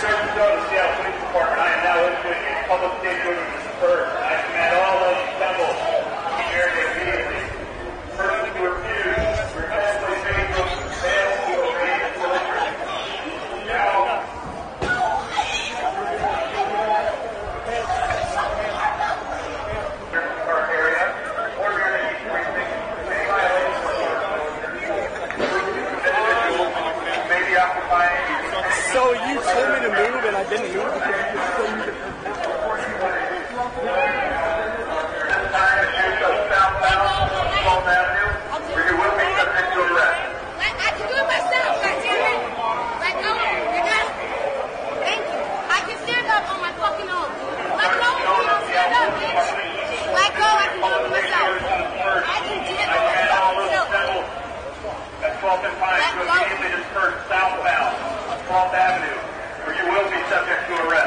So you told me to move and I didn't move because you just told me to move. Southbound, 12th Avenue, where you will be subject to arrest.